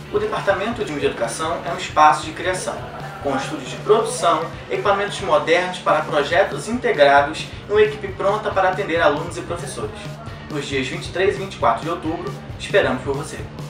O Departamento de Educação é um espaço de criação, com estúdios de produção, equipamentos modernos para projetos integrados e uma equipe pronta para atender alunos e professores. Nos dias 23 e 24 de outubro, esperamos por você!